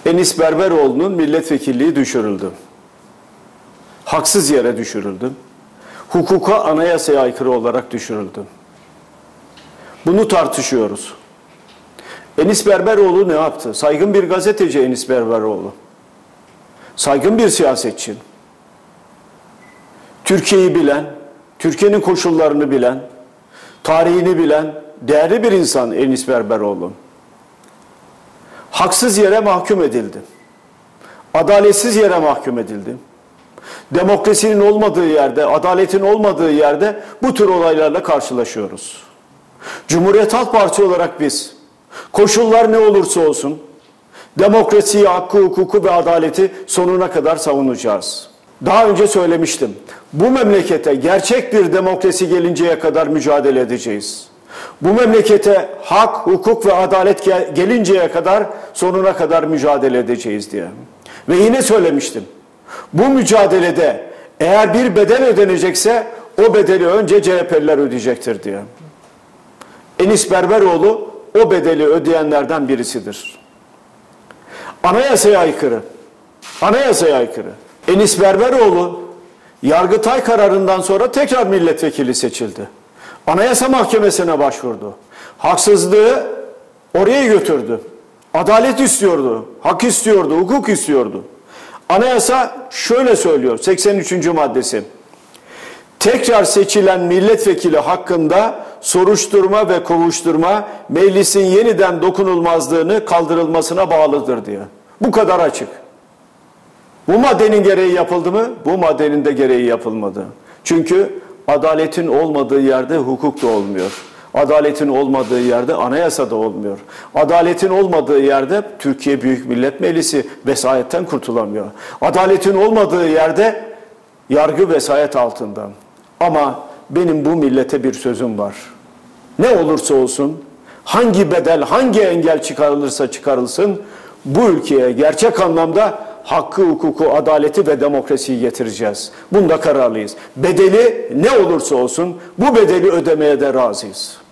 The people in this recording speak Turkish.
Enis Berberoğlu'nun milletvekilliği düşürüldü. Haksız yere düşürüldü. Hukuka, anayasaya aykırı olarak düşürüldü. Bunu tartışıyoruz. Enis Berberoğlu ne yaptı? Saygın bir gazeteci Enis Berberoğlu. Saygın bir siyasetçi. Türkiye'yi bilen, Türkiye'nin koşullarını bilen, tarihini bilen, değerli bir insan Enis Berberoğlu. Haksız yere mahkum edildi. Adaletsiz yere mahkum edildi. Demokrasinin olmadığı yerde, adaletin olmadığı yerde bu tür olaylarla karşılaşıyoruz. Cumhuriyet Halk Partisi olarak biz, koşullar ne olursa olsun, demokrasiyi, hakkı, hukuku ve adaleti sonuna kadar savunacağız. Daha önce söylemiştim, bu memlekete gerçek bir demokrasi gelinceye kadar mücadele edeceğiz. Bu memlekete hak, hukuk ve adalet gelinceye kadar sonuna kadar mücadele edeceğiz diye. Ve yine söylemiştim, bu mücadelede eğer bir bedel ödenecekse o bedeli önce CHP'liler ödeyecektir diye. Enis Berberoğlu o bedeli ödeyenlerden birisidir. Anayasaya aykırı. Anayasaya aykırı. Enis Berberoğlu Yargıtay kararından sonra tekrar milletvekili seçildi. Anayasa Mahkemesi'ne başvurdu. Haksızlığı oraya götürdü. Adalet istiyordu, hak istiyordu, hukuk istiyordu. Anayasa şöyle söylüyor, 83. maddesi. Tekrar seçilen milletvekili hakkında soruşturma ve kovuşturma meclisin yeniden dokunulmazlığını kaldırılmasına bağlıdır diye. Bu kadar açık. Bu maddenin gereği yapıldı mı? Bu maddenin de gereği yapılmadı. Çünkü adaletin olmadığı yerde hukuk da olmuyor. Adaletin olmadığı yerde anayasa da olmuyor. Adaletin olmadığı yerde Türkiye Büyük Millet Meclisi vesayetten kurtulamıyor. Adaletin olmadığı yerde yargı vesayet altında. Ama benim bu millete bir sözüm var. Ne olursa olsun, hangi bedel, hangi engel çıkarılırsa çıkarılsın, bu ülkeye gerçek anlamda hakkı, hukuku, adaleti ve demokrasiyi getireceğiz. Bunda kararlıyız. Bedeli ne olursa olsun bu bedeli ödemeye de razıyız.